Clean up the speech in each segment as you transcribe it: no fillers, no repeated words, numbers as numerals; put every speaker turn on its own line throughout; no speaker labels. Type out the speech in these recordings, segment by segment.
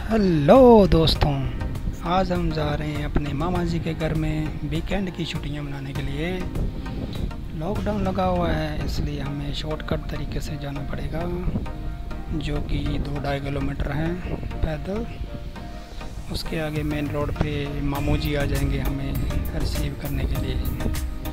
Hello दोस्तों, आज हम जा रहे हैं अपने मामा जी के घर में वीकेंड की छुट्टियां मनाने के लिए। लॉकडाउन लगा हुआ है इसलिए हमें शॉर्टकट तरीके से जाना पड़ेगा, जो कि 2-2.5 किलोमीटर है पैदल। उसके आगे मेन रोड पे मामू जी आ जाएंगे हमें रिसीव करने के लिए।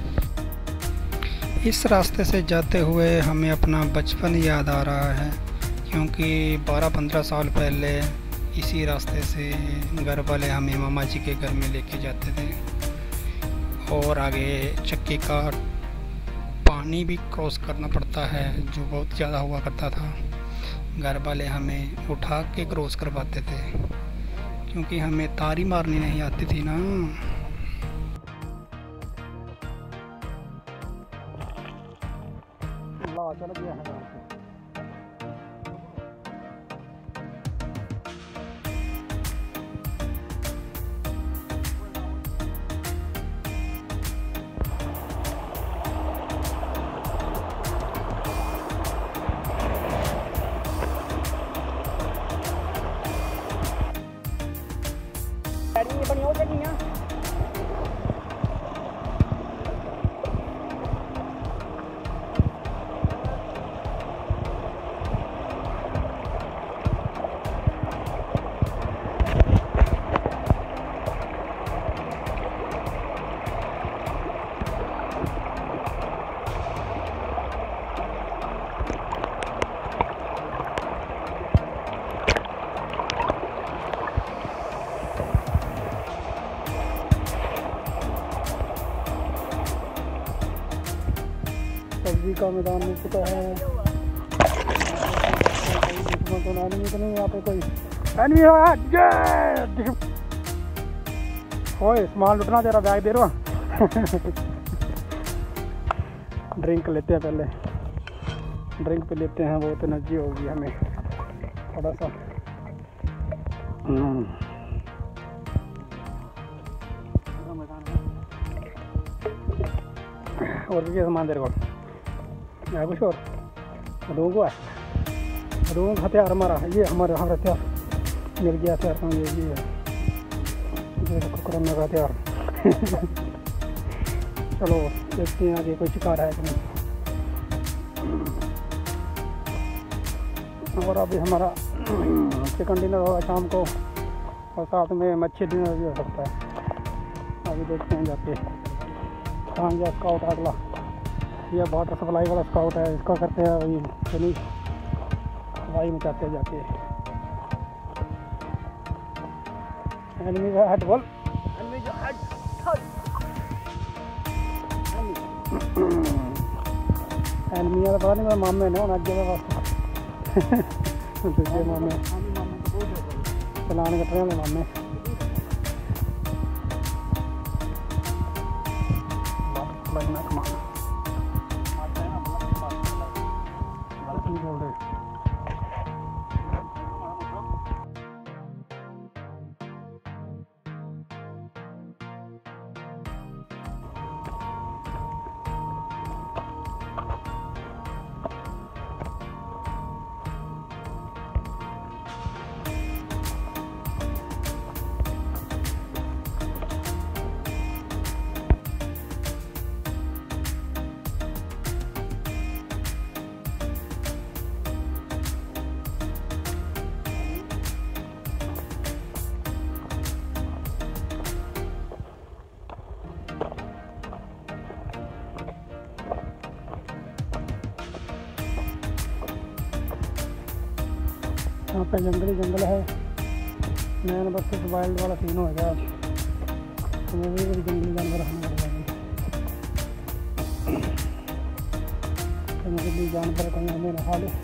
इस रास्ते से जाते हुए हमें अपना बचपन याद आ रहा है, क्योंकि 12-15 साल पहले इसी रास्ते से घर वाले हमें मामा जी के घर में लेके जाते थे। और आगे चक्की का पानी भी क्रॉस करना पड़ता है, जो बहुत ज़्यादा हुआ करता था। घर वाले हमें उठा के क्रॉस करवाते थे, क्योंकि हमें तारी मारनी नहीं आती थी ना। चल गया है बनी हो जाएगी ना। सब्जी का मैदान मिल चुका है। तो नहीं यहाँ पे कोई एनिमी है। ओए सामान लुटना, तेरा बैग दे रहा। ड्रिंक लेते हैं, पहले ड्रिंक पे लेते हैं, बहुत एनर्जी होगी हमें थोड़ा सा। और भी सामान तेरे को कुछ और दूँगा। हथियार हमारा, ये हमारा हथियार मिल गया। हथियार तो ये है कोरोना का हथियार। चलो देखते हैं आगे कोई शिकार है कि नहीं। और अभी हमारा चिकन डिनर होगा शाम को, और साथ में मच्छी डिनर भी हो सकता है। अभी देखते हैं जाके कहाँ गया स्काउट अगला। यह वाटर सप्लाई वाला स्काउट है, इसका करते हैं वही फिनिश, हवाई मचाते हैं जाके। एनिमी का हेड बोल, एनिमी का हेड एनिमी का पता नहीं, मेरे मामे ने आज जगह वास्ते दूसरे मामे चलाने कट रहे हैं मामे। यहाँ पे जंगल है। मैन वर्सेस वाइल्ड वाला सीन हो गया। हमें भी जंगली जानवर हमें जंगली जानवर कहीं हमें नहा ले।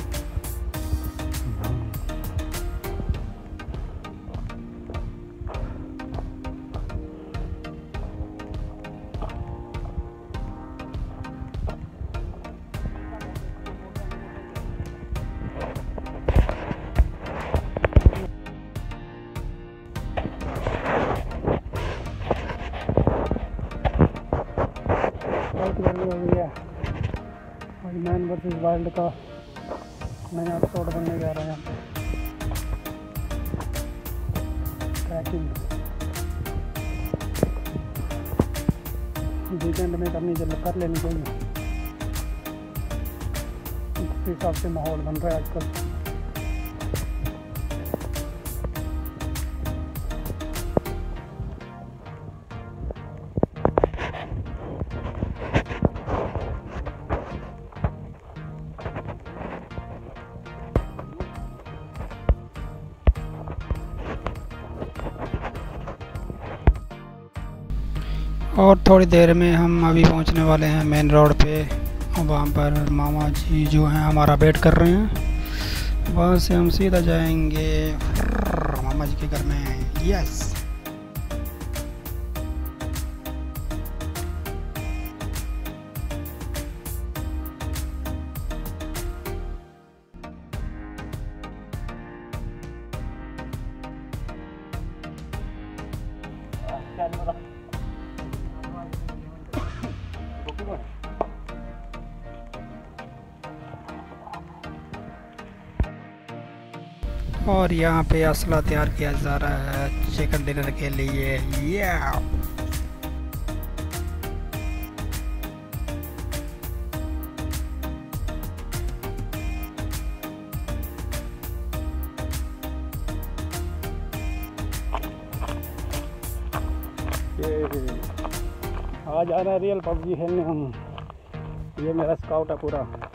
गर्मी हो गई है। और मैन वर्सेस वाइल्ड का नया एपिसोड बनने जा रहा है यहाँ पे। ट्रैकिंग वीकेंड में करनी कर लेनी चाहिए। इस हिसाब से माहौल बन रहा है आजकल। और थोड़ी देर में हम अभी पहुंचने वाले हैं मेन रोड पे। वहाँ पर मामा जी जो हैं हमारा वेट कर रहे हैं। वहाँ से हम सीधा जाएंगे मामा जी के घर में। यस, और यहाँ पे असला तैयार किया जा रहा है चिकन डिनर के लिए। आज आ रहा है रियल पबजी खेलने हम। ये मेरा स्काउट है पूरा।